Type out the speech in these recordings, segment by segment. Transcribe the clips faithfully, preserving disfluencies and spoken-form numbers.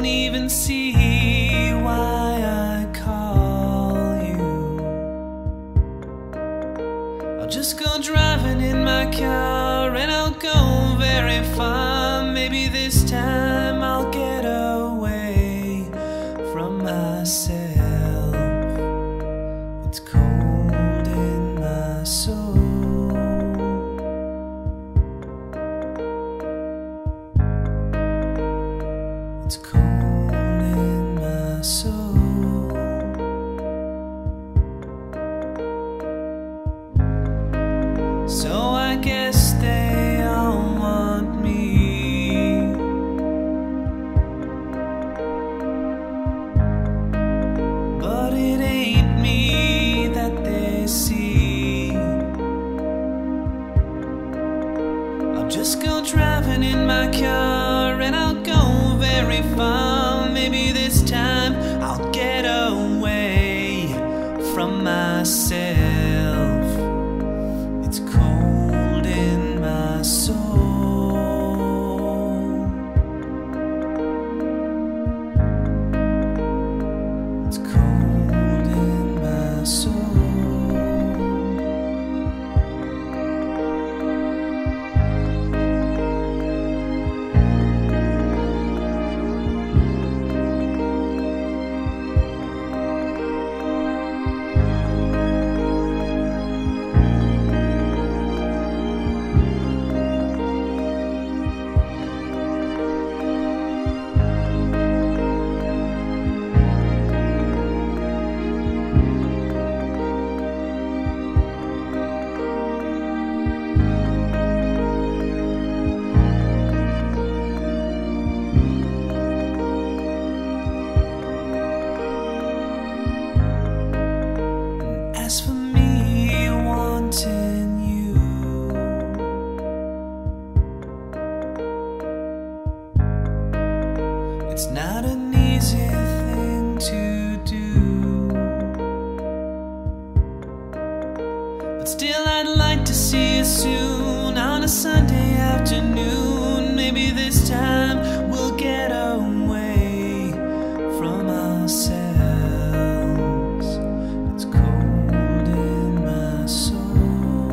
don't even see why I call you. I'll just go driving in my car and I'll go very far. Maybe this time I'll get away from myself. It's cold in my soul. It's cold in my soul. So I guess they all want me, but it ain't me that they see. I'll just go driving in my car and I'll go very far. Maybe this time I'll get away from myself. It's cold in my soul. It's cold in my soul. As for me wanting you, it's not an easy thing to do, but still I'd like to see you soon on a Sunday afternoon. Maybe this time we'll get away from ourselves. It's cold in my soul.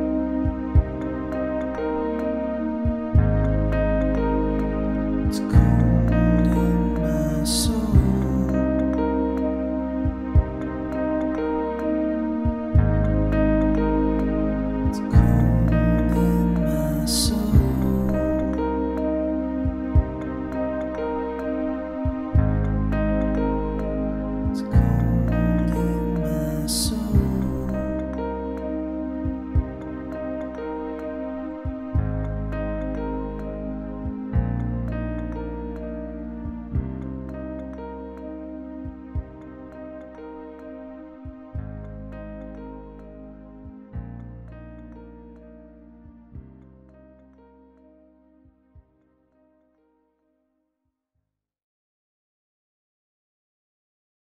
It's cold.